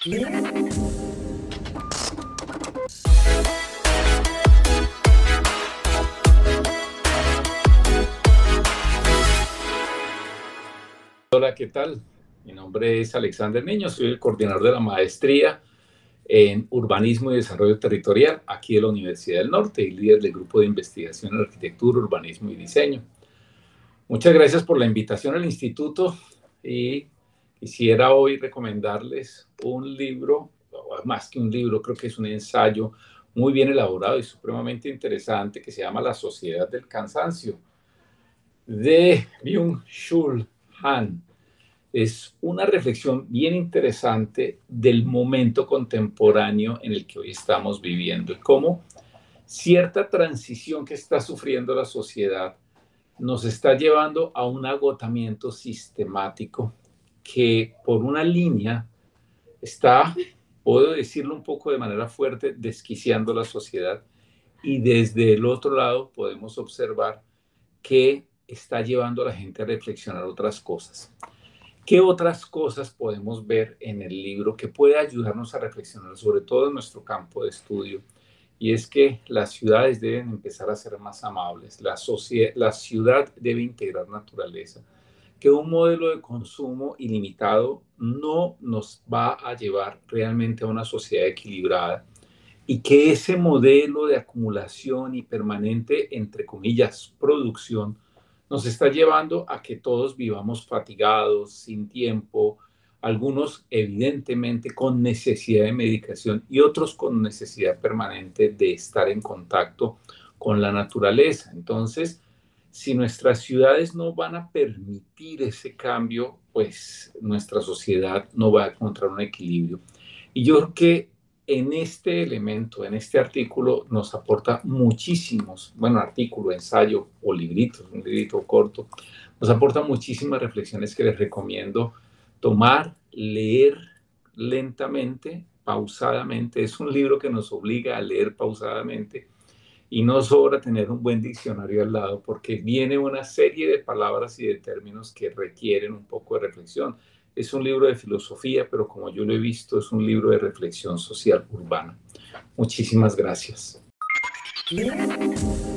Hola, ¿qué tal? Mi nombre es Alexander Niño, soy el coordinador de la maestría en Urbanismo y Desarrollo Territorial aquí de la Universidad del Norte y líder del grupo de investigación en arquitectura, urbanismo y diseño. Muchas gracias por la invitación al instituto y quisiera hoy recomendarles un libro, o más que un libro, creo que es un ensayo muy bien elaborado y supremamente interesante que se llama La Sociedad del Cansancio, de Byung-Chul Han. Es una reflexión bien interesante del momento contemporáneo en el que hoy estamos viviendo y cómo cierta transición que está sufriendo la sociedad nos está llevando a un agotamiento sistemático que por una línea está, puedo decirlo un poco de manera fuerte, desquiciando la sociedad, y desde el otro lado podemos observar que está llevando a la gente a reflexionar otras cosas. ¿Qué otras cosas podemos ver en el libro que puede ayudarnos a reflexionar, sobre todo en nuestro campo de estudio? Y es que las ciudades deben empezar a ser más amables, la ciudad debe integrar naturaleza, que un modelo de consumo ilimitado no nos va a llevar realmente a una sociedad equilibrada y que ese modelo de acumulación y permanente, entre comillas, producción, nos está llevando a que todos vivamos fatigados, sin tiempo, algunos evidentemente con necesidad de medicación y otros con necesidad permanente de estar en contacto con la naturaleza. Entonces, si nuestras ciudades no van a permitir ese cambio, pues nuestra sociedad no va a encontrar un equilibrio. Y yo creo que en este elemento, en este artículo, nos aporta muchísimos, bueno, artículo, ensayo o librito, un librito corto, nos aporta muchísimas reflexiones que les recomiendo tomar, leer lentamente, pausadamente. Es un libro que nos obliga a leer pausadamente y no sobra tener un buen diccionario al lado porque viene una serie de palabras y de términos que requieren un poco de reflexión. Es un libro de filosofía, pero como yo lo he visto, es un libro de reflexión social urbana. Muchísimas gracias.